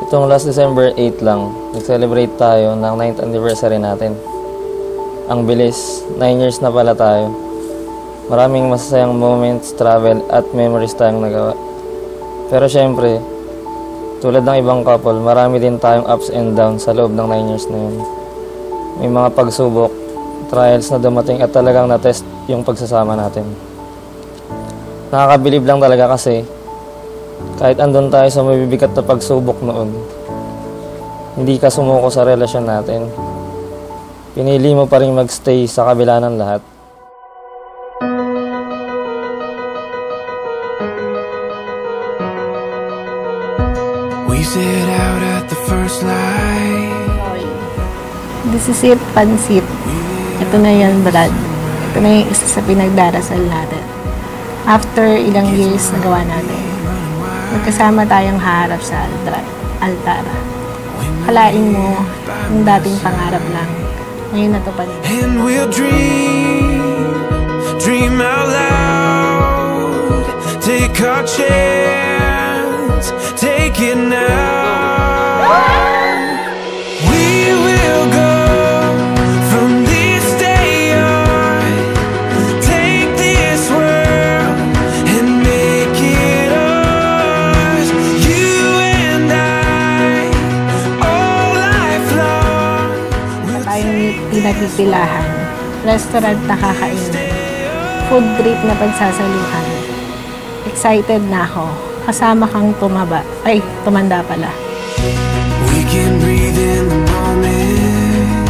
Itong last December 8 lang, nag-celebrate tayo ng 9th anniversary natin. Ang bilis, 9 years na pala tayo. Maraming masasayang moments, travel at memories tayong nagawa. Pero syempre, tulad ng ibang couple, marami din tayong ups and downs sa loob ng 9 years na yun. May mga pagsubok, trials na dumating at talagang na-test yung pagsasama natin. Nakakabilib lang talaga kasi kahit andun tayo sa mabibigat na pagsubok noon, hindi ka sumuko sa relasyon natin. Pinili mo pa rin magstay sa kabila ng lahat. We set out at the first light. This is it, pansit. Ito na yan, Brad. Ito na yung isa sa pinagdarasal natin. After ilang years na gawa natin, magkasama tayong haharap sa altar. Kalain mo, yung dating pangarap lang, ngayon natupad. And we'll dream out loud. Take our chance, take it now. We will go from this day on. Take this world and make it ours. You and I, all life long. Tayong pinagpipilahan, restaurant na kakainan, food trip na pagsasaluhan. Excited na ako. Kasama kang tumanda pala. We can breathe in the moment.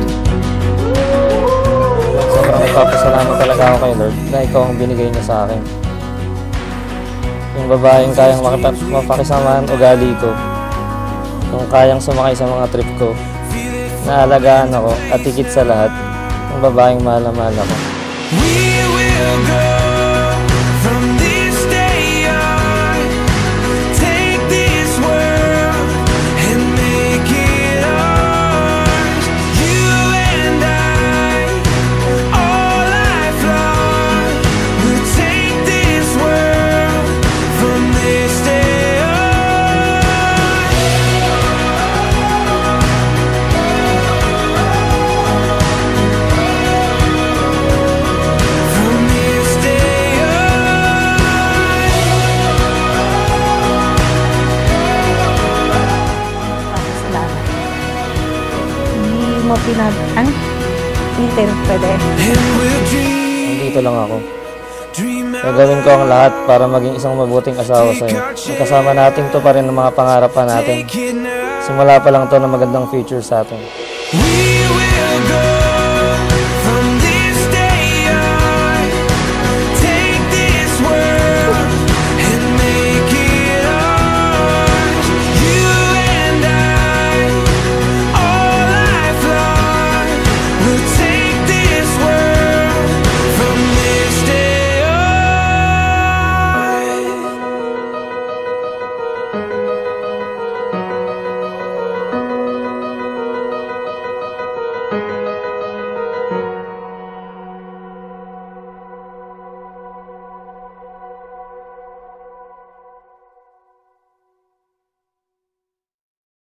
Sobrang nagpapasalamat talaga ako kay Lord na ikaw ang binigay niya sa akin. Yung babaeng kayang mapakisamahan ugali ko, yung kayang sumakay sa mga trip ko, naalagaan ako at higit sa lahat, yung babaeng mahal na mahal ako. We will go from this day on. Take this world and make it ours. You and I, all life long. We'll take this world from this day on. From this day on. Salamat. Hindi mo Peter, pwede. And we'll Nandito lang ako. dream out Gagawin ko ang lahat para maging isang mabuting asawa sa'yo. Kasama natin to pa rin ang mga pangarap pa natin. take it now. Simula pa lang to na magandang future sa atin. We will go